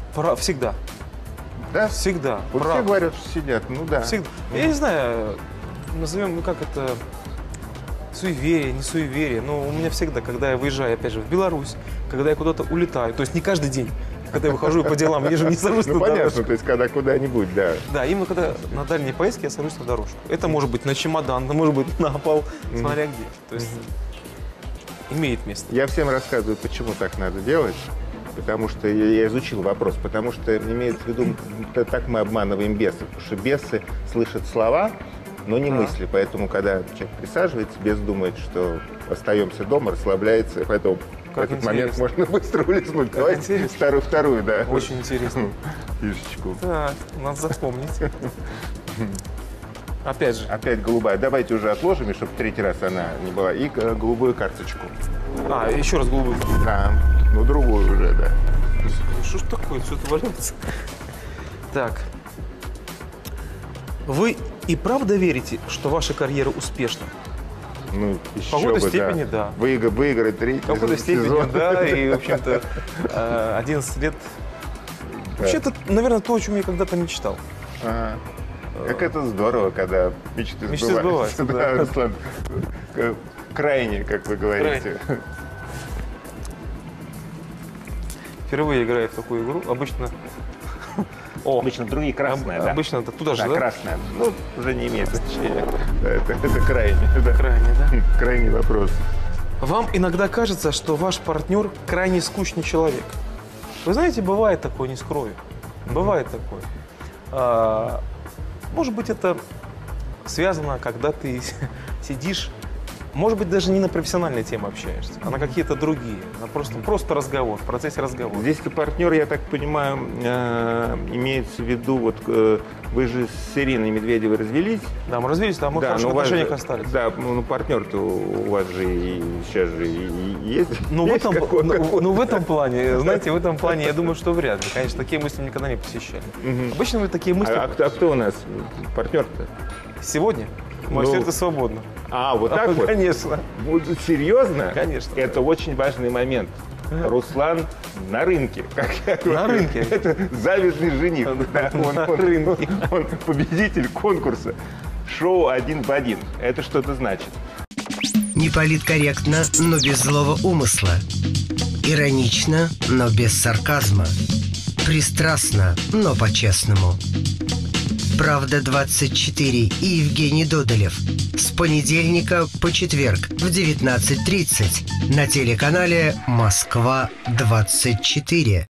Всегда. Да? Всегда. Вот все говорят, что сидят, ну да. Всегда. Я не знаю, назовем, ну как это, суеверие, не суеверие, но у меня всегда, когда я выезжаю, опять же, в Беларусь, когда я куда-то улетаю, то есть не каждый день, когда я выхожу по делам, я же не сажусь на Ну понятно, дорожку. то есть когда куда-нибудь, да. Да, именно когда на дальней поездке я сажусь на дорожку. Это может быть на чемодан, это может быть на пол, смотря где. То есть имеет место. Я всем рассказываю, почему так надо делать. Потому что я изучил вопрос, потому что имеется в виду, так мы обманываем бесов, потому что бесы слышат слова, но не мысли, поэтому когда человек присаживается, бес думает, что остаемся дома, расслабляется, поэтому в этот момент можно быстро улизнуть. Давайте вторую, да. Очень интересно. Фишечку. Так, надо запомнить. Опять же. Опять голубая. Давайте уже отложим, чтобы в третий раз она не была. И голубую карточку. Еще раз голубую. Да, ну другую уже, да. Что ж такое, что-то валяется. Так. Вы и правда верите, что ваша карьера успешна? Ну, еще В какой-то бы, степени, да. Выиграть третий В какой-то степени, да. И, в общем-то, 11 лет. Вообще, это, наверное, то, о чем я когда-то мечтал. Ага. Как это здорово, когда мечты сбываются. Да, Руслан. Крайне, как вы говорите. Впервые играю в такую игру. Обычно... Обычно другие красные, да? Обычно это туда же, да? Красная. Ну, уже не имеет значения. Это крайне. Да. Крайне, да? Крайний вопрос. Вам иногда кажется, что ваш партнер крайне скучный человек. Вы знаете, бывает такое, не скрою. Бывает такое. Может быть, это связано, когда ты сидишь, может быть, даже не на профессиональные темы общаешься, а на какие-то другие. Просто разговор, в процессе разговора. Здесь партнер, я так понимаю, имеется в виду, вот вы же с Ириной Медведевой развелись. Да, мы развелись, да, мы в хороших отношениях остались. Да, ну партнер-то у вас же и сейчас же и есть. Ну, в этом плане, знаете, в этом плане, я думаю, что вряд ли. Конечно, такие мысли никогда не посещали. Обычно мы такие мысли... А кто у нас партнер-то? Сегодня? Мое сердце свободно. Вот так вот? Конечно. Серьезно? Конечно. Это очень важный момент. Руслан на рынке. На рынке? Это завидный жених. Он победитель конкурса шоу «Один в один». Это что-то значит. Неполиткорректно, но без злого умысла. Иронично, но без сарказма. Пристрастно, но по-честному. «Правда-24» и Евгений Додолев. С понедельника по четверг в 19:30 на телеканале «Москва-24».